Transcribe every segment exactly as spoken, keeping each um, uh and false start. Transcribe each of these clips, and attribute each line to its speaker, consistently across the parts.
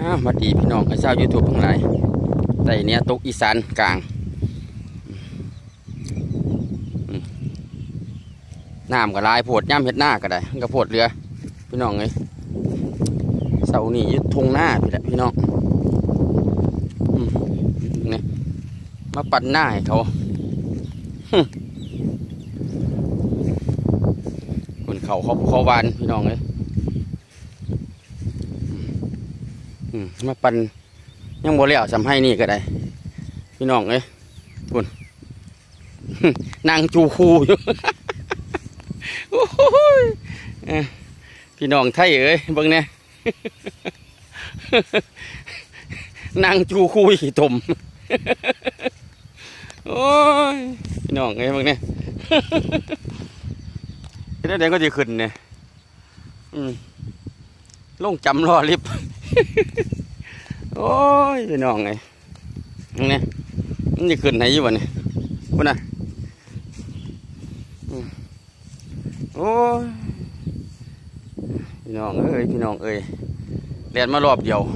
Speaker 1: มาดีพี่น้องไอ้เจ้ายูทูบทั้งหลายแต่เนี้ยตกอีสานกลางน้ำก็ลายโพดย่ำเห็ดหน้าก็ได้ก็โพดเรือพี่น้องเลยเสานี่ยึดทงหน้าพี่แหละพี่น้องนี่มาปั่นหน้าให้เขาคนเขาเขาเขาวานพี่น้องเลยมาปั่นยังโมเลี้ยวสำให้นี่ก็ได้พี่น้องเลยคุณนางจูคูอยู่พี่น้องไทยเอ้ยเบิ่งเนี่ยนางจูคูขี่ตมโอ้ยพี่น้องเอ้ยเบิ่งเนี่ยที่นั่นเดี๋ยวก็จะขึ้นเนี่ยลงจำรอลิฟต์โอ้ยพี่น้องไงเนี่ยมันจะขึ้นไหนอยู่วะเนี่ยพุ่นน่ะโอ้ยพี่น้องเอ้ยพี่น้องเอ้ยเรียนมารอบเดียว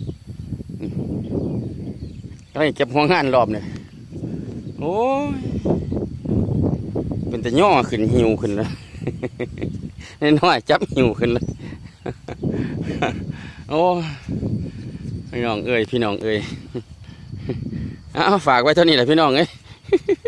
Speaker 1: ก็ให้เก็บหัวงานรอบเนี่ยโอ้ยเป็นแต่ย่อขึ้นหิวขึ้นแล้วน้อยจับหิวขึ้นแล้วโอ้พี่น้องเอ้ยพี่น้องเอ้ยเอาฝากไว้เท่านี้แหละพี่น้องเอ้ย